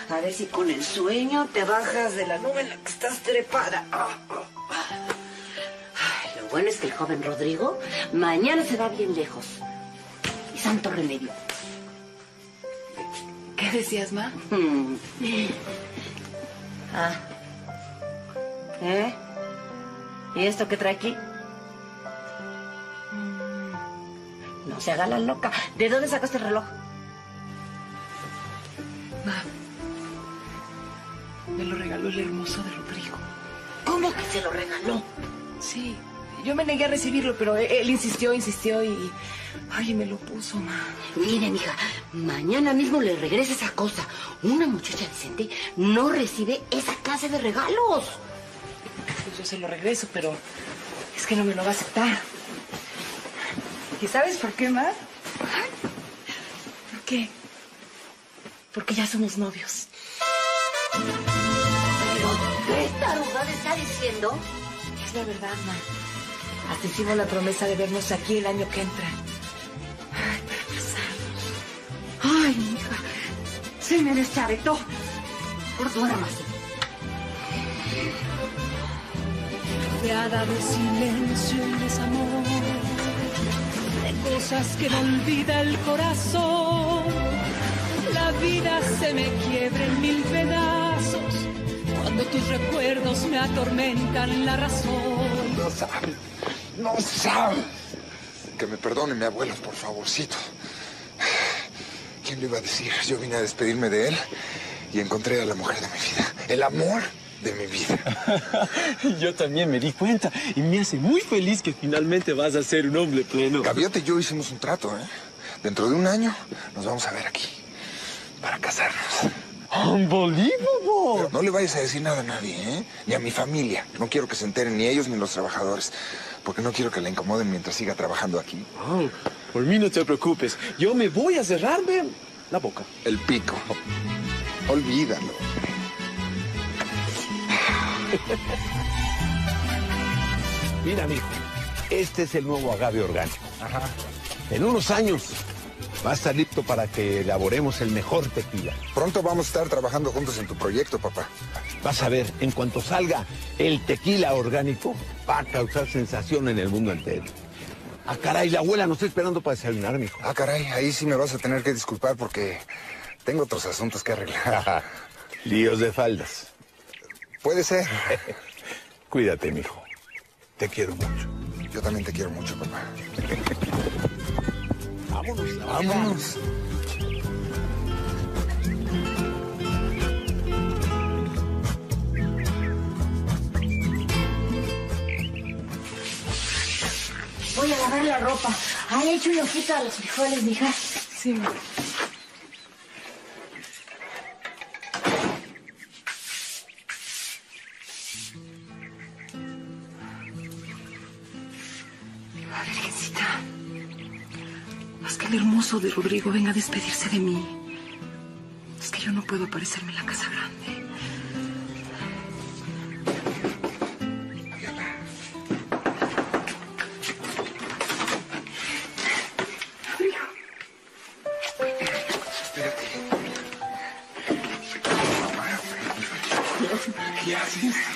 A ver si con el sueño te bajas de la nube en la que estás trepada. Ay, lo bueno es que el joven Rodrigo mañana se va bien lejos. Y santo remedio. ¿Qué decías, ma? ¿Eh? ¿Y esto qué trae aquí? No se haga la loca. ¿De dónde sacaste el reloj? Ma, me lo regaló el hermoso de Rodrigo. ¿Cómo que se lo regaló? Sí, yo me negué a recibirlo, pero él insistió y... Ay, me lo puso, ma. Mire, mija, mañana mismo le regresa esa cosa. Una muchacha decente no recibe esa clase de regalos. Pues yo se lo regreso, pero es que no me lo va a aceptar. ¿Y sabes por qué, ma? ¿Por qué? Porque ya somos novios. ¿Pero qué tarugada está diciendo? Es la verdad, ma. Hasta hicimos la promesa de vernos aquí el año que entra. Ay, para casarnos. Ay, mija, se me deschavetó. Por duérmase. Rodeada de silencio y desamor, de cosas que no olvida el corazón. La vida se me quiebra en mil pedazos cuando tus recuerdos me atormentan la razón. No sabes. Que me perdone mi abuelo, por favorcito. ¿Quién lo iba a decir? Yo vine a despedirme de él y encontré a la mujer de mi vida. El amor de mi vida. Yo también me di cuenta y me hace muy feliz que finalmente vas a ser un hombre pleno. Gaviota y yo hicimos un trato, ¿eh? Dentro de un año nos vamos a ver aquí para casarnos. ¡Unbelievable! Pero no le vayas a decir nada a nadie, ¿eh? Ni a mi familia. No quiero que se enteren ni ellos ni los trabajadores. Porque no quiero que la incomoden mientras siga trabajando aquí. Oh, por mí no te preocupes. Yo me voy a cerrarme la boca. El pico. Olvídalo. Mira, mijo, este es el nuevo agave orgánico. Ajá. En unos años va a estar listo para que elaboremos el mejor tequila. Pronto vamos a estar trabajando juntos en tu proyecto, papá. Vas a ver, en cuanto salga el tequila orgánico, va a causar sensación en el mundo entero. Ah, caray, la abuela nos está esperando para desayunar, mijo. Ah, caray, ahí sí me vas a tener que disculpar porque tengo otros asuntos que arreglar. Líos de faldas. Puede ser. Cuídate, mijo. Te quiero mucho. Yo también te quiero mucho, papá. Vámonos. Vámonos. Voy a lavar la ropa. Ay, hecho un ojito a los frijoles, mija. Sí, ma. Virgencita, haz que el hermoso de Rodrigo venga a despedirse de mí. Es que yo no puedo aparecerme en la casa grande. Rodrigo. Espérate. ¿Qué haces?